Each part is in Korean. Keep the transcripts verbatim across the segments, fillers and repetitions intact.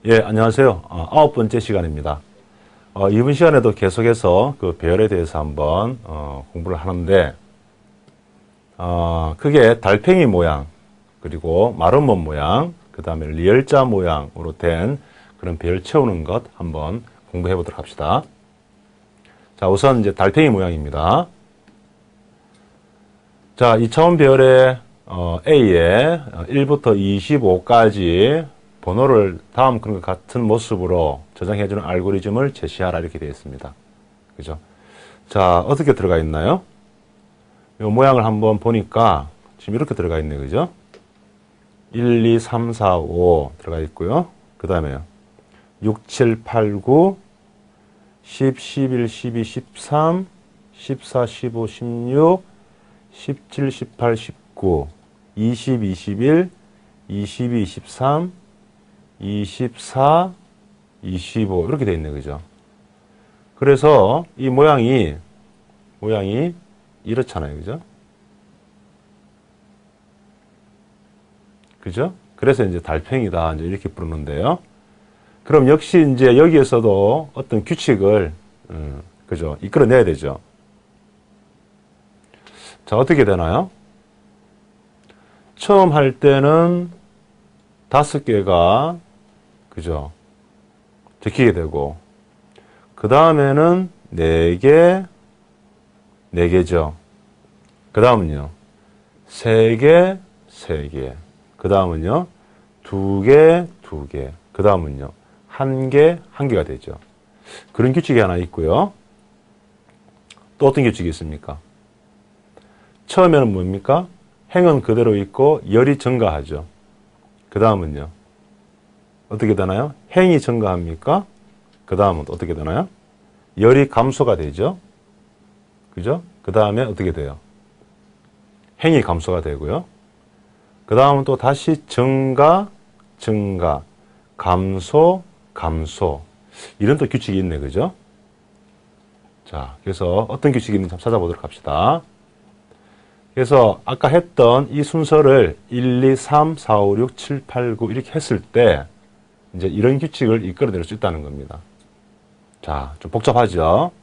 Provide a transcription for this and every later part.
예, 안녕하세요. 어, 아홉 번째 시간입니다. 어, 이번 시간에도 계속해서 그 배열에 대해서 한번 어, 공부를 하는데, 어, 크게 달팽이 모양, 그리고 마름모 모양, 그 다음에 리을자 모양으로 된 그런 배열 채우는 것 한번 공부해 보도록 합시다. 자, 우선 이제 달팽이 모양입니다. 자, 이 차원 배열의 어, A에 일부터 이십오까지 번호를 다음 그런 것 같은 모습으로 저장해주는 알고리즘을 제시하라 이렇게 되어 있습니다. 그죠? 자, 어떻게 들어가 있나요? 이 모양을 한번 보니까 지금 이렇게 들어가 있네요. 그죠? 일, 이, 삼, 사, 오 들어가 있고요. 그 다음에 육, 칠, 팔, 구, 십, 십일, 십이, 십삼, 십사, 십오, 십육, 십칠, 십팔, 십구, 이십, 이십일, 이십이, 이십삼, 이십사, 이십오 이렇게 되어 있네. 그죠? 그래서 이 모양이 모양이 이렇잖아요. 그죠? 그죠? 그래서 이제 달팽이다 이제 이렇게 부르는데요. 그럼 역시 이제 여기에서도 어떤 규칙을 음, 그죠? 이끌어내야 되죠. 자, 어떻게 되나요? 처음 할 때는 다섯 개가 그죠? 적히게 되고, 그 다음에는 네 개, 네 개죠. 그 다음은요, 세 개, 세 개. 그 다음은요, 두 개, 두 개. 그 다음은요, 한 개, 한 개가 되죠. 그런 규칙이 하나 있고요. 또 어떤 규칙이 있습니까? 처음에는 뭡니까? 행은 그대로 있고 열이 증가하죠. 그 다음은요, 어떻게 되나요? 행이 증가합니까? 그 다음은 어떻게 되나요? 열이 감소가 되죠. 그죠? 그 다음에 어떻게 돼요? 행이 감소가 되고요. 그 다음은 또 다시 증가, 증가, 감소, 감소. 이런 또 규칙이 있네. 그죠? 자, 그래서 어떤 규칙이 있는지 한번 찾아보도록 합시다. 그래서 아까 했던 이 순서를 일, 이, 삼, 사, 오, 육, 칠, 팔, 구 이렇게 했을 때 이제 이런 규칙을 이끌어낼 수 있다는 겁니다. 자, 좀 복잡하죠?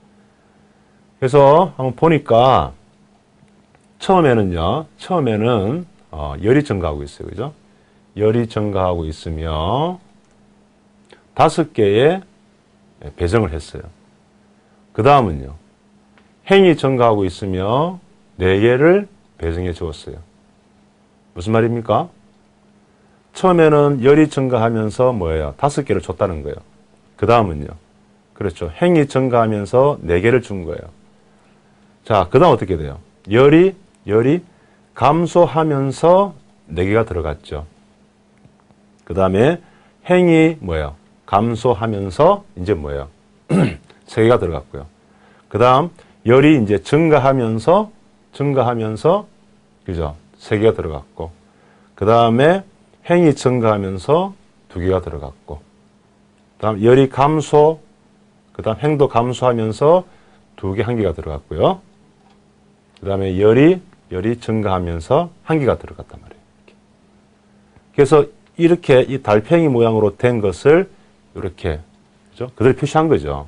그래서 한번 보니까 처음에는요, 처음에는 어, 열이 증가하고 있어요. 그죠? 열이 증가하고 있으며 다섯 개의 배정을 했어요. 그 다음은요, 행이 증가하고 있으며 네 개를 배정해 주었어요. 무슨 말입니까? 처음에는 열이 증가하면서 뭐예요? 다섯 개를 줬다는 거예요. 그 다음은요. 그렇죠. 행이 증가하면서 네 개를 준 거예요. 자, 그 다음 어떻게 돼요? 열이, 열이 감소하면서 네 개가 들어갔죠. 그 다음에 행이 뭐예요? 감소하면서 이제 뭐예요? 세 개가 들어갔고요. 그 다음 열이 이제 증가하면서, 증가하면서, 그죠? 세 개가 들어갔고. 그 다음에 행이 증가하면서 두 개가 들어갔고, 그 다음 열이 감소, 그 다음 행도 감소하면서 두 개, 한 개가 들어갔고요. 그 다음에 열이, 열이 증가하면서 한 개가 들어갔단 말이에요. 그래서 이렇게 이 달팽이 모양으로 된 것을 이렇게, 그죠? 그대로 표시한 거죠.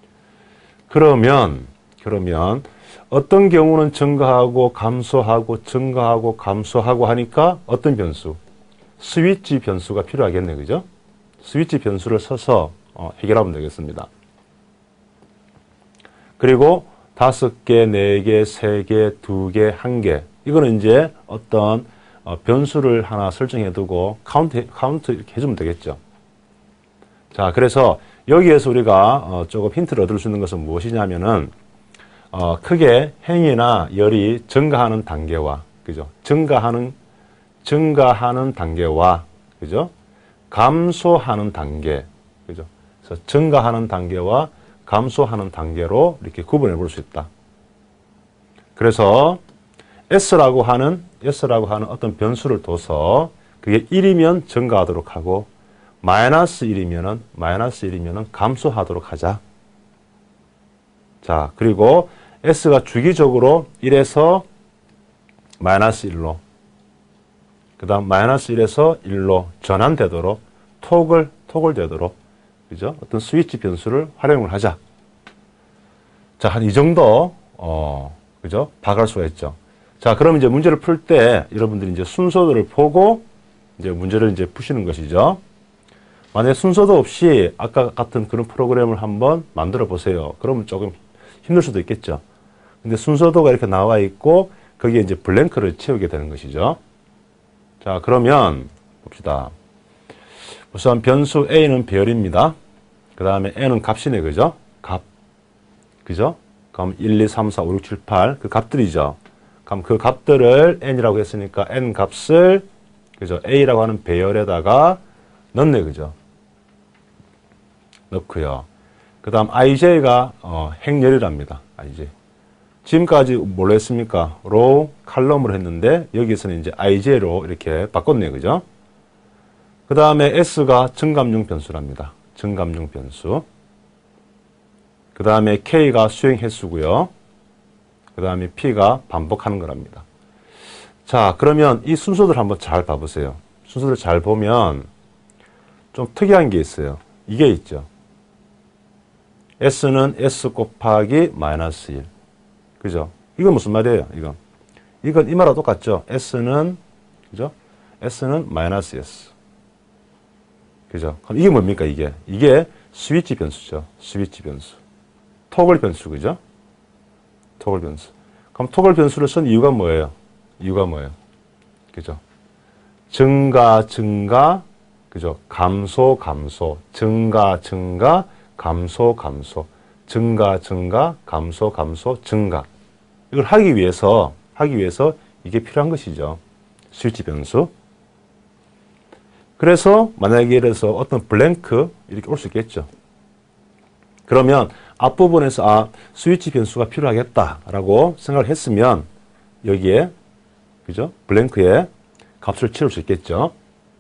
그러면, 그러면 어떤 경우는 증가하고 감소하고 증가하고 감소하고 하니까 어떤 변수? 스위치 변수가 필요하겠네. 그죠? 스위치 변수를 써서 어, 해결하면 되겠습니다. 그리고 다섯 개, 네 개, 세 개, 두 개, 한 개. 이거는 이제 어떤 어, 변수를 하나 설정해 두고 카운트, 카운트 이렇게 해주면 되겠죠. 자, 그래서 여기에서 우리가 어, 조금 힌트를 얻을 수 있는 것은 무엇이냐면은 어, 크게 행이나 열이 증가하는 단계와, 그죠? 증가하는 증가하는 단계와, 그죠? 감소하는 단계, 그죠? 그래서 증가하는 단계와 감소하는 단계로 이렇게 구분해 볼 수 있다. 그래서 S라고 하는, S라고 하는 어떤 변수를 둬서 그게 일이면 증가하도록 하고, 마이너스 일이면은, 마이너스 일이면은 감소하도록 하자. 자, 그리고 S가 주기적으로 일에서 마이너스 일로, 그 다음 마이너스 일에서 일로 전환되도록 토글, 토글 되도록, 그죠? 어떤 스위치 변수를 활용을 하자. 자, 한 이 정도, 어, 그죠? 파악할 수가 있죠. 자, 그럼 이제 문제를 풀 때 여러분들이 이제 순서들을 보고 이제 문제를 이제 푸시는 것이죠. 만약에 순서도 없이 아까 같은 그런 프로그램을 한번 만들어 보세요. 그러면 조금 힘들 수도 있겠죠. 근데 순서도가 이렇게 나와 있고 거기에 이제 블랭크를 채우게 되는 것이죠. 자, 그러면 봅시다. 우선 변수 A는 배열입니다. 그 다음에 N은 값이네, 그죠? 값. 그죠? 그럼 일, 이, 삼, 사, 오, 육, 칠, 팔. 그 값들이죠. 그럼 그 값들을 N이라고 했으니까 N 값을, 그죠? A라고 하는 배열에다가 넣네, 그죠? 넣고요. 그 다음 아이제이가 어, 행렬이랍니다. 아이제이. 지금까지 뭘로 했습니까? 로우, 칼럼으로 했는데 여기서는 이제 아이제이로 이렇게 바꿨네요. 그죠? 그 다음에 S가 증감용 변수랍니다. 증감용 변수. 그 다음에 K가 수행 횟수고요. 그 다음에 P가 반복하는 거랍니다. 자, 그러면 이 순서들 한번 잘 봐보세요. 순서를 잘 보면 좀 특이한 게 있어요. 이게 있죠. S는 S 곱하기 마이너스 일. 그죠? 이건 무슨 말이에요? 이건. 이건 이 말하고 똑같죠? S는, 그죠? S는 마이너스 S. 그죠? 그럼 이게 뭡니까, 이게? 이게 스위치 변수죠. 스위치 변수. 토글 변수, 그죠? 토글 변수. 그럼 토글 변수를 쓴 이유가 뭐예요? 이유가 뭐예요? 그죠? 증가, 증가, 그죠? 감소, 감소. 증가, 증가, 감소, 감소. 증가, 증가, 감소, 감소, 증가. 이걸 하기 위해서, 하기 위해서 이게 필요한 것이죠. 스위치 변수. 그래서 만약에 이래서 어떤 블랭크 이렇게 올 수 있겠죠. 그러면 앞부분에서 아, 스위치 변수가 필요하겠다라고 생각을 했으면 여기에, 그죠? 블랭크에 값을 채울 수 있겠죠.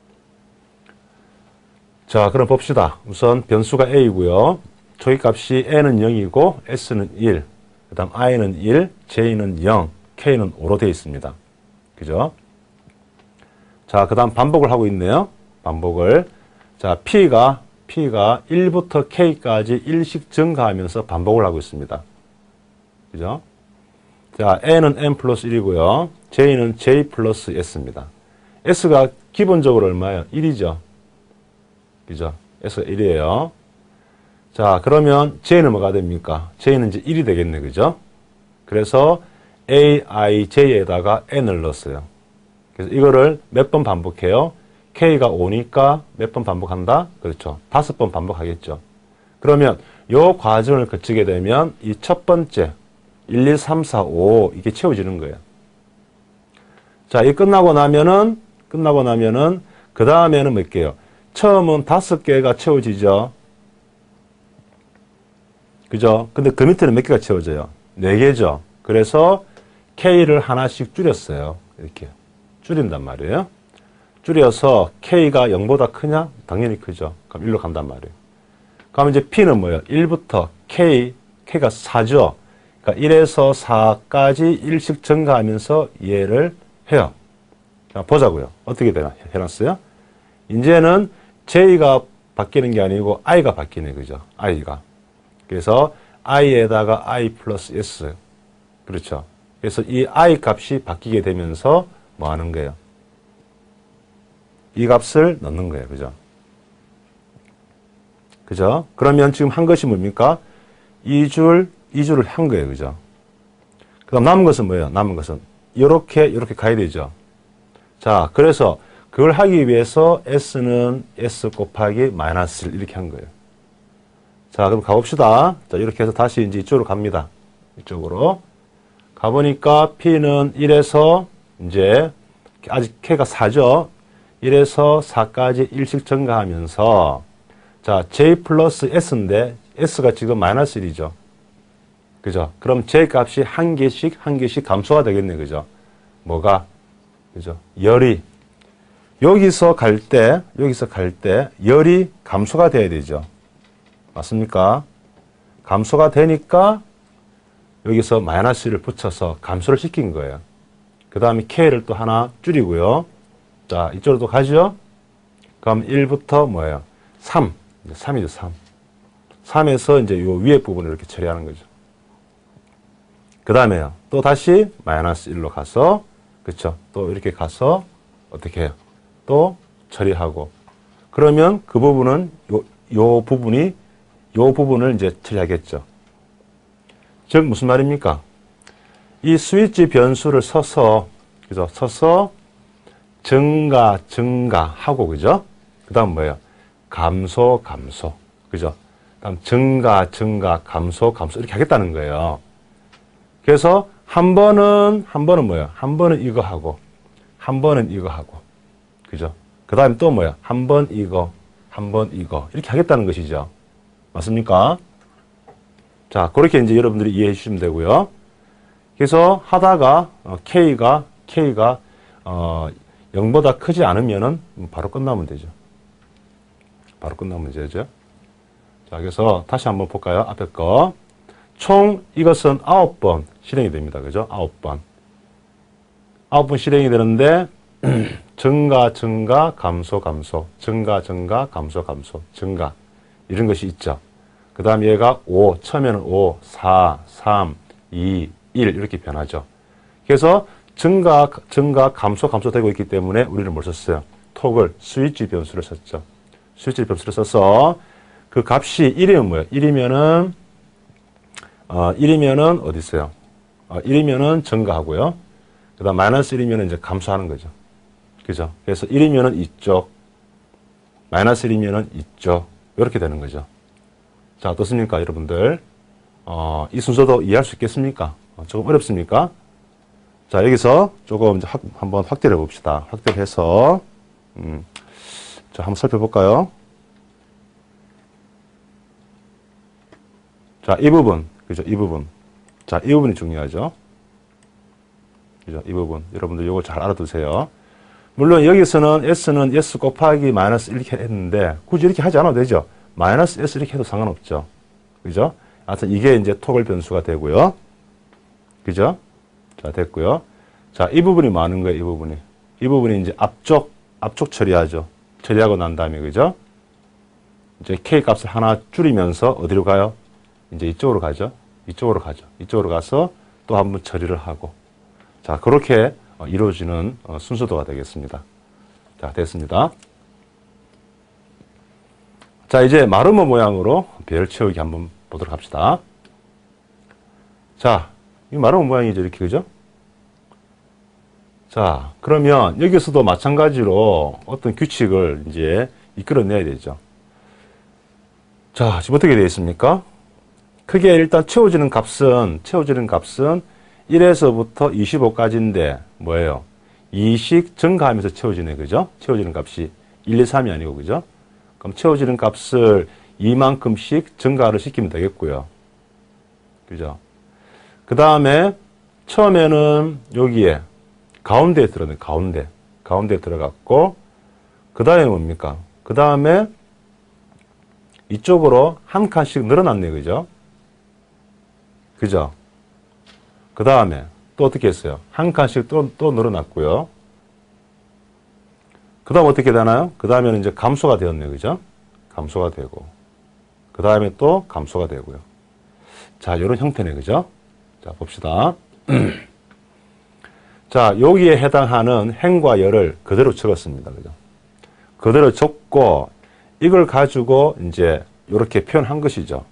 자, 그럼 봅시다. 우선 변수가 A고요. 초기값이 N은 영이고 S는 일, 그 다음 I는 일, J는 영, K는 오로 되어 있습니다. 그죠? 자, 그 다음 반복을 하고 있네요. 반복을. 자, P가, P가 일부터 K까지 일씩 증가하면서 반복을 하고 있습니다. 그죠? 자, N은 N 플러스 일이고요. J는 J 플러스 S입니다. S가 기본적으로 얼마예요? 일이죠. 그죠? S가 일이에요. 자, 그러면 J는 뭐가 됩니까? J는 이제 일이 되겠네. 그죠? 그래서 A, I, J에다가 N을 넣었어요. 그래서 이거를 몇 번 반복해요? K가 오니까 몇 번 반복한다? 그렇죠. 다섯 번 반복하겠죠. 그러면 요 과정을 거치게 되면 이 첫 번째 일, 이, 삼, 사, 오 이게 채워지는 거예요. 자, 이 끝나고 나면은 끝나고 나면은 그 다음에는 몇 개요? 처음은 다섯 개가 채워지죠. 그죠? 근데 그 밑에는 몇 개가 채워져요? 네 개죠. 그래서 K를 하나씩 줄였어요. 이렇게 줄인단 말이에요. 줄여서 K가 영보다 크냐? 당연히 크죠. 그럼 일로 간단 말이에요. 그럼 이제 P는 뭐예요? 일부터 K, K가 사죠. 그러니까 일에서 사까지 일씩 증가하면서 이해를 해요. 자, 보자고요. 어떻게 되나 해놨어요? 이제는 J가 바뀌는 게 아니고 I가 바뀌네. 그죠? I가. 그래서 I에다가 I 플러스 S. 그렇죠. 그래서 이 I 값이 바뀌게 되면서 뭐 하는 거예요? 이 값을 넣는 거예요. 그죠? 그죠? 그러면 지금 한 것이 뭡니까? 이 줄, 이 줄을 한 거예요. 그죠? 그 다음 남은 것은 뭐예요? 남은 것은 이렇게, 이렇게 가야 되죠. 자, 그래서 그걸 하기 위해서 S는 S 곱하기 마이너스 일 이렇게 한 거예요. 자, 그럼 가봅시다. 자, 이렇게 해서 다시 이제 이쪽으로 갑니다. 이쪽으로. 가보니까 P는 일에서 이제 아직 K가 사죠. 일에서 사까지 일씩 증가하면서 자, J 플러스 S인데 S가 지금 마이너스 일이죠. 그죠? 그럼 J 값이 한 개씩 한 개씩 감소가 되겠네. 그죠? 뭐가? 그죠? 열이 여기서 갈 때, 여기서 갈 때 열이 감소가 돼야 되죠. 맞습니까? 감소가 되니까 여기서 마이너스 일을 붙여서 감소를 시킨 거예요. 그 다음에 K를 또 하나 줄이고요. 자, 이쪽으로 또 가죠. 그럼 일부터 뭐예요? 삼. 삼이죠, 삼. 삼에서 이제 요 위에 부분을 이렇게 처리하는 거죠. 그 다음에요. 또 다시 마이너스 일로 가서, 그쵸? 또 이렇게 가서 어떻게 해요? 또 처리하고. 그러면 그 부분은, 요, 요 부분이, 요 부분을 이제 처리하겠죠. 즉, 무슨 말입니까? 이 스위치 변수를 써서, 그죠? 써서 증가, 증가하고, 그죠? 그 다음 뭐예요? 감소, 감소. 그죠? 그 다음 증가, 증가, 감소, 감소. 이렇게 하겠다는 거예요. 그래서 한 번은, 한 번은 뭐예요? 한 번은 이거 하고, 한 번은 이거 하고. 그죠? 그 다음에 또 뭐예요? 한 번 이거, 한 번 이거. 이렇게 하겠다는 것이죠. 맞습니까? 자, 그렇게 이제 여러분들이 이해해 주시면 되고요. 그래서 하다가, 어, K가, K가, 어, 영보다 크지 않으면은 바로 끝나면 되죠. 바로 끝나면 되죠. 자, 그래서 다시 한번 볼까요? 앞에 거. 총 이것은 아홉 번 실행이 됩니다. 그죠? 아홉 번. 아홉 번 실행이 되는데, 증가, 증가, 감소, 감소. 증가, 증가, 감소, 감소. 증가. 이런 것이 있죠. 그 다음 얘가 오, 처음에는 오, 사, 삼, 이, 일 이렇게 변하죠. 그래서 증가, 증가, 감소, 감소되고 있기 때문에 우리는 뭘 썼어요? 톡을, 스위치 변수를 썼죠. 스위치 변수를 써서 그 값이 일이면 뭐예요? 일이면은, 어, 일이면은 어디 있어요? 어, 일이면은 증가하고요. 그 다음 마이너스 일이면은 이제 감소하는 거죠. 그죠? 그래서 일이면은 이쪽, 마이너스 일이면은 이쪽, 이렇게 되는 거죠. 자, 어떻습니까, 여러분들? 어, 이 순서도 이해할 수 있겠습니까? 어, 조금 어렵습니까? 자, 여기서 조금 이제 확, 한번 확대를 해봅시다. 확대를 해서, 음, 자, 한번 살펴볼까요? 자, 이 부분, 그죠? 이 부분. 자, 이 부분이 중요하죠. 그죠? 이 부분. 여러분들 이거 잘 알아두세요. 물론 여기서는 S는 S 곱하기 마이너스 이렇게 했는데, 굳이 이렇게 하지 않아도 되죠? 마이너스 S 이렇게 해도 상관없죠. 그죠? 하여튼 이게 이제 토글 변수가 되고요. 그죠? 자, 됐고요. 자, 이 부분이 뭐 하는 거예요? 이 부분이. 이 부분이 이제 앞쪽, 앞쪽 처리하죠. 처리하고 난 다음에, 그죠? 이제 K 값을 하나 줄이면서 어디로 가요? 이제 이쪽으로 가죠. 이쪽으로 가죠. 이쪽으로 가서 또 한번 처리를 하고. 자, 그렇게 이루어지는 순서도가 되겠습니다. 자, 됐습니다. 자, 이제 마르모 모양으로 별 채우기 한번 보도록 합시다. 자, 이 마르모 모양이죠. 이렇게, 그죠? 자, 그러면 여기서도 마찬가지로 어떤 규칙을 이제 이끌어내야 되죠. 자, 지금 어떻게 되어 있습니까? 크게 일단 채워지는 값은, 채워지는 값은 일에서부터 이십오까지인데, 뭐예요? 이씩 증가하면서 채워지네, 그죠? 채워지는 값이 일, 이, 삼이 아니고, 그죠? 그럼 채워지는 값을 이만큼씩 증가를 시키면 되겠고요. 그죠? 그 다음에 처음에는 여기에 가운데에 들어가네, 가운데. 가운데에 들어갔고, 그 다음에 뭡니까? 그 다음에 이쪽으로 한 칸씩 늘어났네, 그죠? 그죠? 그 다음에 또 어떻게 했어요? 한 칸씩 또, 또 늘어났고요. 그 다음 어떻게 되나요? 그 다음에는 이제 감소가 되었네요. 그죠? 감소가 되고. 그 다음에 또 감소가 되고요. 자, 이런 형태네. 그죠? 자, 봅시다. 자, 여기에 해당하는 행과 열을 그대로 적었습니다. 그죠? 그대로 적고, 이걸 가지고 이제 이렇게 표현한 것이죠.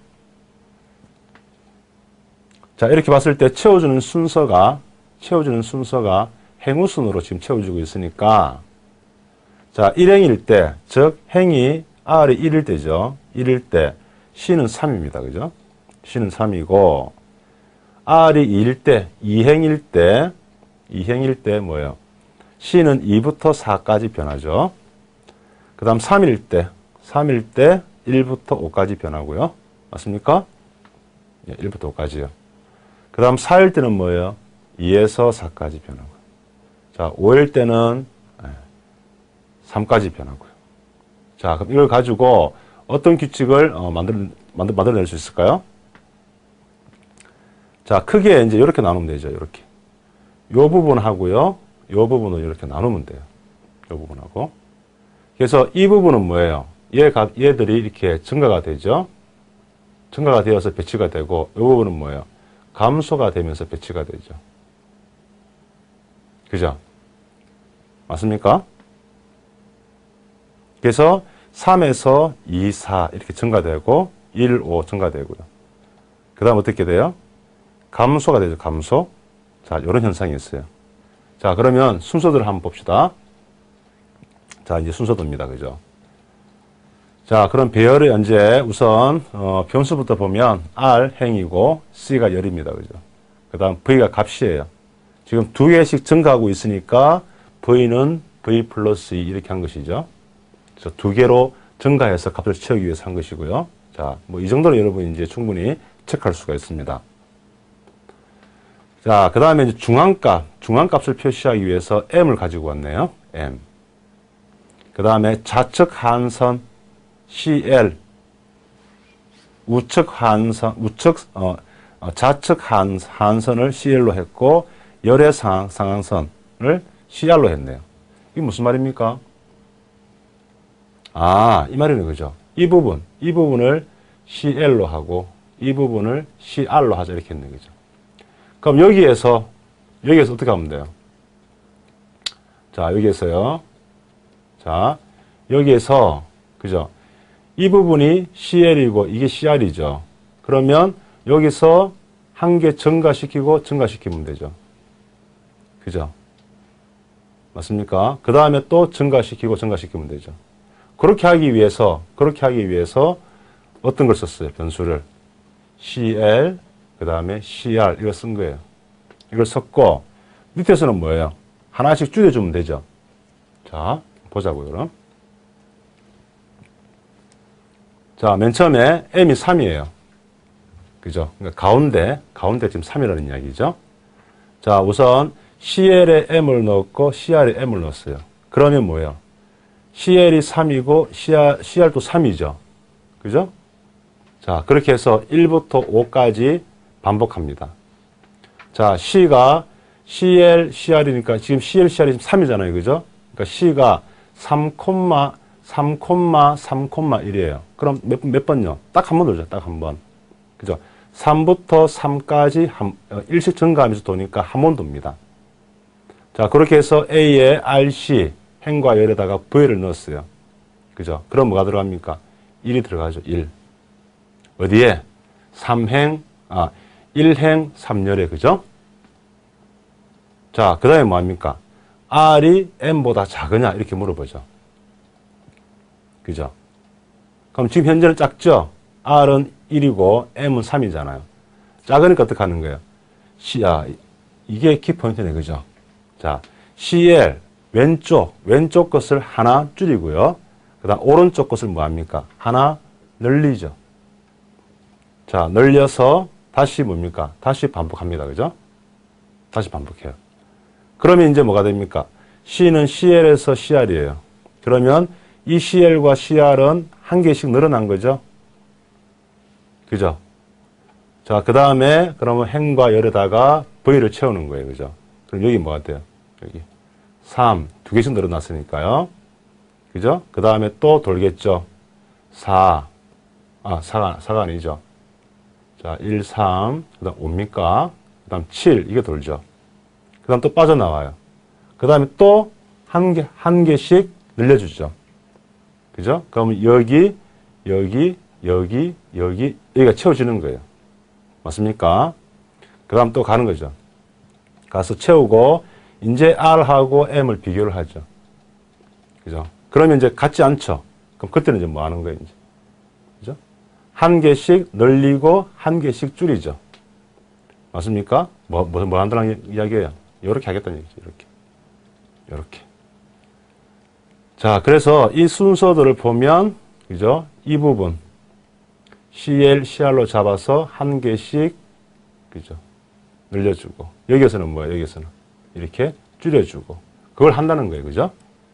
자, 이렇게 봤을 때 채워주는 순서가, 채워주는 순서가 행우순으로 지금 채워주고 있으니까, 자, 일행일 때, 즉, 행이 R이 일일 때죠. 일일 때, C는 삼입니다. 그죠? C는 삼이고, R이 이일 때, 이행일 때, 이행일 때 뭐예요? C는 이부터 사까지 변하죠. 그 다음 삼일 때, 삼일 때 일부터 오까지 변하고요. 맞습니까? 예, 일부터 오까지요. 그 다음 사일 때는 뭐예요? 이에서 사까지 변하고요. 자, 오일 때는 삼까지 변하고요. 자, 그럼 이걸 가지고 어떤 규칙을 어, 만들, 만들, 만들어낼 수 있을까요? 자, 크게 이제 이렇게 나누면 되죠. 이렇게. 요 부분하고요. 요 부분을 이렇게 나누면 돼요. 요 부분하고. 그래서 이 부분은 뭐예요? 얘가, 얘들이 이렇게 증가가 되죠. 증가가 되어서 배치가 되고, 이 부분은 뭐예요? 감소가 되면서 배치가 되죠. 그죠? 맞습니까? 그래서 삼에서 이, 사 이렇게 증가되고 일, 오 증가되고요. 그 다음 어떻게 돼요? 감소가 되죠. 감소. 자, 이런 현상이 있어요. 자, 그러면 순서들을 한번 봅시다. 자, 이제 순서도입니다. 그죠? 자, 그럼 배열의 이제 우선 어, 변수부터 보면 R 행이고 C가 열입니다. 그죠? 그 다음 V가 값이에요. 지금 두 개씩 증가하고 있으니까 V는 V 플러스 이 이렇게 한 것이죠. 그래서 두 개로 증가해서 값을 채우기 위해서 한 것이고요. 자, 뭐 이 정도로 여러분이 이제 충분히 체크할 수가 있습니다. 자, 그 다음에 이제 중앙값, 중앙값을 표시하기 위해서 M을 가지고 왔네요. M. 그 다음에 좌측 한선 씨엘, 우측 한선, 우측, 어, 좌측 한, 한선을 씨엘로 했고, 열의 상, 상한선을 씨알로 했네요. 이게 무슨 말입니까? 아, 이 말이네, 그죠? 이 부분, 이 부분을 씨엘로 하고, 이 부분을 씨알로 하자, 이렇게 했네, 그죠? 그럼 여기에서, 여기에서 어떻게 하면 돼요? 자, 여기에서요. 자, 여기에서, 그죠? 이 부분이 씨엘이고, 이게 씨알이죠. 그러면 여기서 한 개 증가시키고, 증가시키면 되죠. 그죠? 맞습니까? 그 다음에 또 증가시키고, 증가시키면 되죠. 그렇게 하기 위해서, 그렇게 하기 위해서 어떤 걸 썼어요? 변수를. 씨엘, 그 다음에 씨알, 이걸 쓴 거예요. 이걸 썼고, 밑에서는 뭐예요? 하나씩 줄여주면 되죠. 자, 보자고요, 그럼. 자, 맨 처음에 M이 삼이에요. 그죠? 그러니까 가운데, 가운데 지금 삼이라는 이야기죠. 자, 우선 씨엘에 M을 넣었고, 씨알에 M을 넣었어요. 그러면 뭐예요? 씨엘이 삼이고, 씨알, 씨알도 삼이죠. 그죠? 자, 그렇게 해서 일부터 오까지 반복합니다. 자, C가 씨엘, 씨알이니까 지금 씨엘, 씨알이 지금 삼이잖아요. 그죠? 그러니까 C가 삼, 삼, 삼, 일이에요. 그럼 몇, 몇 번요? 딱 한 번 돌죠. 딱 한 번. 그죠? 삼부터 삼까지 한, 일씩 증가하면서 도니까 한 번 돕니다. 자, 그렇게 해서 A에 알씨, 행과 열에다가 V를 넣었어요. 그죠? 그럼 뭐가 들어갑니까? 일이 들어가죠. 일. 어디에? 삼행, 아, 일행 삼열에, 그죠? 자, 그 다음에 뭐합니까? R이 M보다 작으냐? 이렇게 물어보죠. 그죠? 그럼 지금 현재는 작죠? R은 일이고 M은 삼이잖아요. 작으니까 어떻게 하는 거예요? C, 아, 이게 키포인트네, 그죠? 자, 씨엘, 왼쪽, 왼쪽 것을 하나 줄이고요. 그 다음 오른쪽 것을 뭐합니까? 하나 늘리죠. 자, 늘려서 다시 뭡니까? 다시 반복합니다. 그죠? 다시 반복해요. 그러면 이제 뭐가 됩니까? C는 씨엘에서 씨알이에요. 그러면 이 씨엘과 씨알은 한 개씩 늘어난 거죠. 그죠? 자, 그 다음에 그러면 행과 열에다가 V를 채우는 거예요. 그죠? 그럼 여기 뭐가 돼요? 여기 삼, 두 개씩 늘어났으니까요. 그죠? 그 다음에 또 돌겠죠. 사, 아, 사가, 사가 아니죠. 자, 일, 삼, 그 다음 오입니까? 그 다음 칠, 이게 돌죠. 그 다음 또 빠져나와요. 그 다음에 또 한 개, 한 개씩 늘려주죠. 그죠? 그러면 여기, 여기, 여기, 여기, 여기가 채워지는 거예요. 맞습니까? 그 다음 또 가는 거죠. 가서 채우고, 이제 R하고 M을 비교를 하죠. 그죠? 그러면 이제 같지 않죠? 그럼 그때는 이제 뭐 하는 거예요, 이제? 그죠? 한 개씩 늘리고, 한 개씩 줄이죠. 맞습니까? 뭐, 뭐, 뭐 한다는 이야기예요? 이렇게 하겠다는 얘기죠, 이렇게. 이렇게. 자, 그래서 이 순서들을 보면, 그죠? 이 부분. 씨엘, 씨알로 잡아서 한 개씩, 그죠? 늘려주고. 여기에서는 뭐예요? 여기에서는. 이렇게 줄여주고. 그걸 한다는 거예요. 그죠?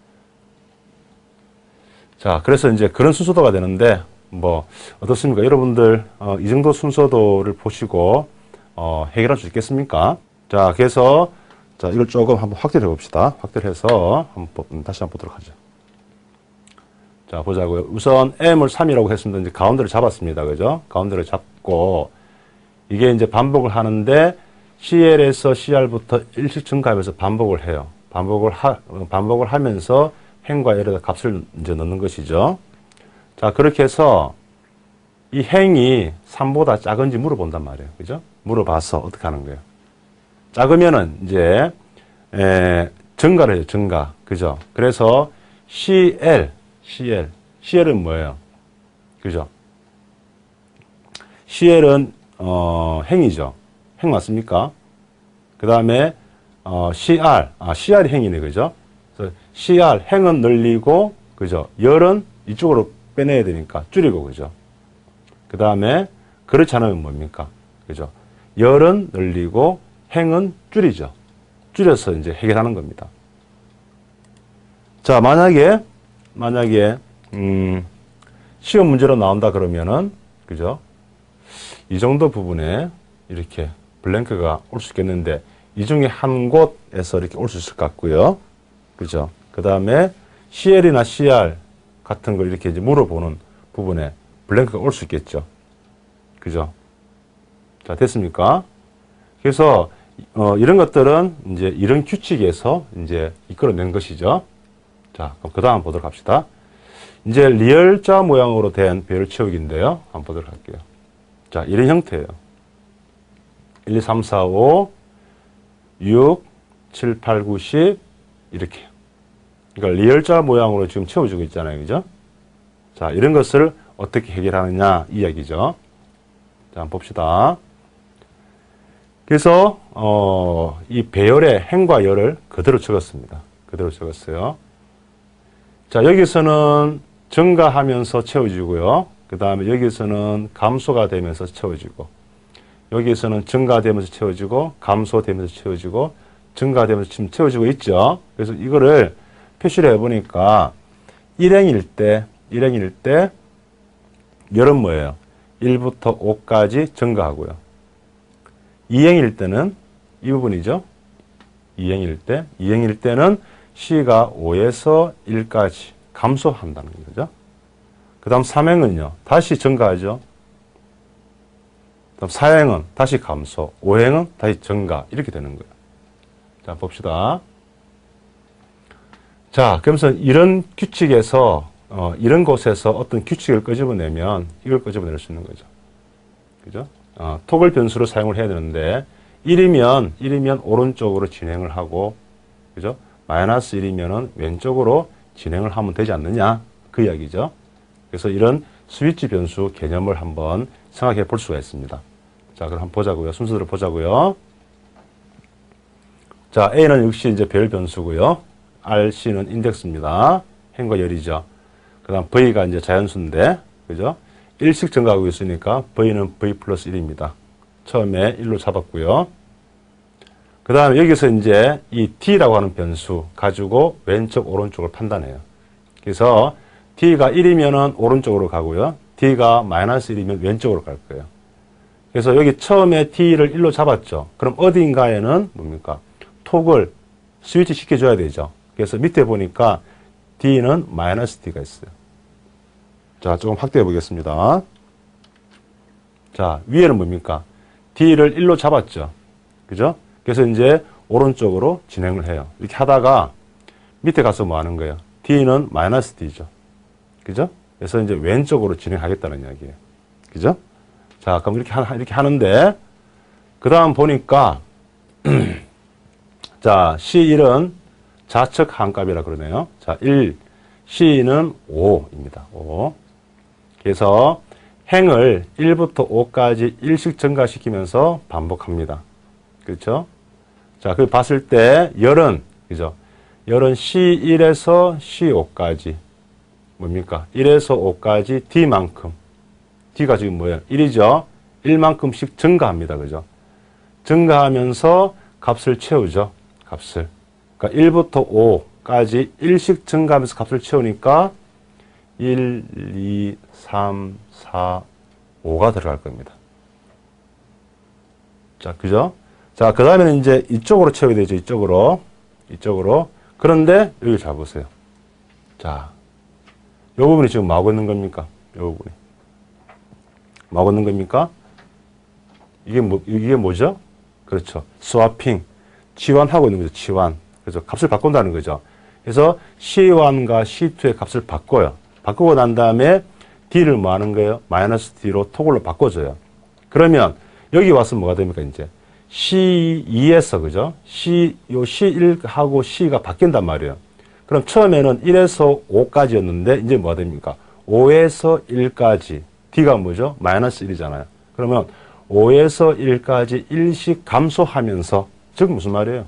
자, 그래서 이제 그런 순서도가 되는데, 뭐, 어떻습니까? 여러분들, 어, 이 정도 순서도를 보시고, 어, 해결할 수 있겠습니까? 자, 그래서, 자, 이걸 조금 한번 확대를 해봅시다. 확대를 해서, 한번, 다시 한번 보도록 하죠. 자, 보자고요. 우선 m을 삼이라고 했습니다. 이제 가운데를 잡았습니다. 그죠? 가운데를 잡고, 이게 이제 반복을 하는데, 씨엘에서 씨알부터 일씩 증가하면서 반복을 해요. 반복을 하, 반복을 하면서 행과 L에다 값을 이제 넣는 것이죠. 자, 그렇게 해서 이 행이 삼보다 작은지 물어본단 말이에요. 그죠? 물어봐서 어떻게 하는 거예요? 작으면은 이제, 에, 증가를 해요. 증가. 그죠? 그래서 씨엘, 씨엘. 씨엘은 뭐예요? 그죠? 씨엘은, 어, 행이죠. 행 맞습니까? 그 다음에, 어, 씨알. 아, 씨알이 행이네. 그죠? 그래서 씨알, 행은 늘리고, 그죠? 열은 이쪽으로 빼내야 되니까 줄이고, 그죠? 그 다음에, 그렇지 않으면 뭡니까? 그죠? 열은 늘리고, 행은 줄이죠. 줄여서 이제 해결하는 겁니다. 자, 만약에, 만약에, 음, 시험 문제로 나온다 그러면은, 그죠? 이 정도 부분에 이렇게 블랭크가 올 수 있겠는데, 이 중에 한 곳에서 이렇게 올 수 있을 것 같고요. 그죠? 그 다음에 씨엘이나 씨알 같은 걸 이렇게 이제 물어보는 부분에 블랭크가 올 수 있겠죠. 그죠? 자, 됐습니까? 그래서, 어, 이런 것들은 이제 이런 규칙에서 이제 이끌어낸 것이죠. 자, 그럼 그 다음 보도록 합시다. 이제 리얼자 모양으로 된 배열 채우기인데요. 한번 보도록 할게요. 자, 이런 형태예요. 일, 이, 삼, 사, 오, 육, 칠, 팔, 구, 십 이렇게. 그러니까 리얼자 모양으로 지금 채워주고 있잖아요. 그죠? 자, 이런 것을 어떻게 해결하느냐 이야기죠. 자, 한번 봅시다. 그래서 어, 이 배열의 행과 열을 그대로 적었습니다. 그대로 적었어요. 자, 여기서는 증가하면서 채워지고요. 그 다음에 여기서는 감소가 되면서 채워지고, 여기서는 증가되면서 채워지고, 감소되면서 채워지고, 증가되면서 지금 채워지고 있죠. 그래서 이거를 표시를 해보니까 일행일 때, 일행일 때 열은 뭐예요? 일부터 오까지 증가하고요. 이행일 때는 이 부분이죠. 이행일 때, 이행일 때는 C가 오에서 일까지 감소한다는 거죠. 그 다음 삼행은요, 다시 증가하죠. 그 다음 사행은 다시 감소, 오행은 다시 증가, 이렇게 되는 거예요. 자, 봅시다. 자, 그러면서 이런 규칙에서, 어, 이런 곳에서 어떤 규칙을 끄집어내면 이걸 끄집어낼 수 있는 거죠. 그죠? 어, 토글 변수를 사용을 해야 되는데, 일이면, 일이면 오른쪽으로 진행을 하고, 그죠? 마이너스 일이면은 왼쪽으로 진행을 하면 되지 않느냐? 그 이야기죠. 그래서 이런 스위치 변수 개념을 한번 생각해 볼 수가 있습니다. 자, 그럼 한번 보자고요. 순서대로 보자고요. 자, A는 역시 이제 배열 변수고요. 알씨는 인덱스입니다. 행과 열이죠. 그 다음 V가 이제 자연수인데, 그죠? 일씩 증가하고 있으니까 V는 V 플러스 일입니다. 처음에 일로 잡았고요. 그 다음에 여기서 이제 이 T라고 하는 변수 가지고 왼쪽, 오른쪽을 판단해요. 그래서 T가 일이면은 오른쪽으로 가고요. T가 마이너스 일이면 왼쪽으로 갈 거예요. 그래서 여기 처음에 T를 일로 잡았죠. 그럼 어딘가에는 뭡니까? 톡을 스위치 시켜줘야 되죠. 그래서 밑에 보니까 D는 마이너스 T가 있어요. 자, 조금 확대해 보겠습니다. 자, 위에는 뭡니까? D를 일로 잡았죠. 그죠? 그래서 이제 오른쪽으로 진행을 해요. 이렇게 하다가 밑에 가서 뭐 하는 거예요? D는 마이너스 D죠. 그죠? 그래서 이제 왼쪽으로 진행하겠다는 이야기예요. 그죠? 자, 그럼 이렇게, 하, 이렇게 하는데, 그 다음 보니까, 자, 씨일은 좌측 한값이라 그러네요. 자, 일, C는 오입니다. 오. 그래서 행을 일부터 오까지 일씩 증가시키면서 반복합니다. 그렇죠? 자, 그 봤을 때 열은, 그죠? 열은 씨일에서 씨오까지 뭡니까? 일에서 오까지 D만큼. D가 지금 뭐예요? 일이죠? 일만큼씩 증가합니다. 그죠? 증가하면서 값을 채우죠. 값을. 그러니까 일부터 오까지 일씩 증가하면서 값을 채우니까 일, 이, 삼, 사, 오가 들어갈 겁니다. 자, 그죠? 자, 그 다음에는 이제 이쪽으로 채워야 되죠. 이쪽으로. 이쪽으로. 그런데 여기 잘 보세요. 자, 요 부분이 지금 뭐 하고 있는 겁니까? 요 부분이. 뭐 하고 있는 겁니까? 이게 뭐, 이게 뭐죠? 그렇죠. 스와핑. 치환하고 있는 거죠. 치환. 그래서 값을 바꾼다는 거죠. 그래서 씨 원과 씨 투의 값을 바꿔요. 바꾸고 난 다음에 D를 뭐 하는 거예요? 마이너스 D로 토글로 바꿔줘요. 그러면 여기 와서 뭐가 됩니까? 이제 씨 이에서 그죠? C, 요 씨 일하고 C가 바뀐단 말이에요. 그럼 처음에는 일에서 오까지였는데 이제 뭐가 됩니까? 오에서 일까지. D가 뭐죠? 마이너스 일이잖아요. 그러면 오에서 일까지 일씩 감소하면서, 즉 무슨 말이에요?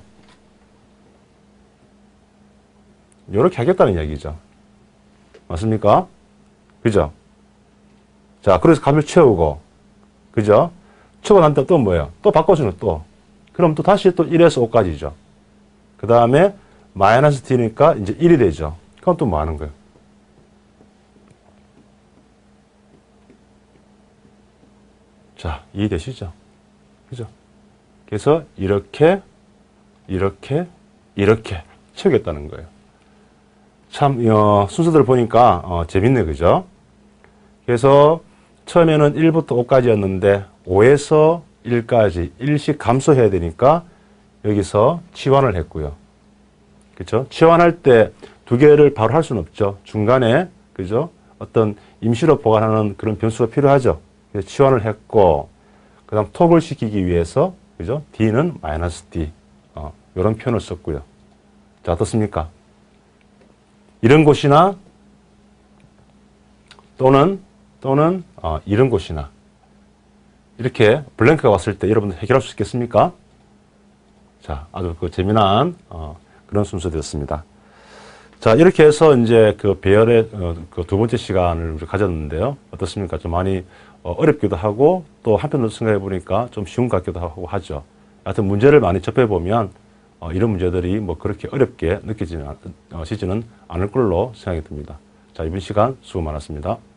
이렇게 하겠다는 이야기죠. 맞습니까? 그죠? 자, 그래서 값을 채우고, 그죠? 채우고 난 다음에 또 뭐예요? 또 바꿔주는 또. 그럼 또 다시 또 일에서 오까지죠. 그 다음에 마이너스 D니까 이제 일이 되죠. 그럼 또 뭐 하는 거예요? 자, 이해되시죠? 그죠? 그래서 이렇게, 이렇게, 이렇게 채우겠다는 거예요. 참, 어, 순서대로 보니까, 어, 재밌네, 그죠? 그래서 처음에는 일부터 오까지였는데, 오에서 일까지 일씩 감소해야 되니까, 여기서 치환을 했고요. 그죠? 치환할 때 두 개를 바로 할 수는 없죠. 중간에, 그죠? 어떤 임시로 보관하는 그런 변수가 필요하죠. 그래서 치환을 했고, 그 다음 톡을 시키기 위해서, 그죠? D는 마이너스 D. 어, 이런 표현을 썼고요. 자, 어떻습니까? 이런 곳이나, 또는, 또는, 어, 이런 곳이나, 이렇게 블랭크가 왔을 때 여러분들 해결할 수 있겠습니까? 자, 아주 그 재미난, 어, 그런 순서되었습니다. 자, 이렇게 해서 이제 그 배열의 어, 그 두 번째 시간을 우리 가졌는데요. 어떻습니까? 좀 많이 어, 어렵기도 하고 또 한편으로 생각해 보니까 좀 쉬운 것 같기도 하고 하죠. 하여튼 문제를 많이 접해 보면 어, 이런 문제들이 뭐 그렇게 어렵게 느껴지지는 어, 않을 걸로 생각이 듭니다. 자, 이번 시간 수고 많았습니다.